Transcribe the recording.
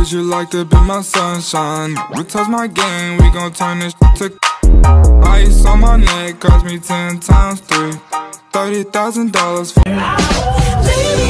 Would you like to be my sunshine? We touch my game, we gon' turn this to ice on my neck, cost me 10 times 3, $30,000 for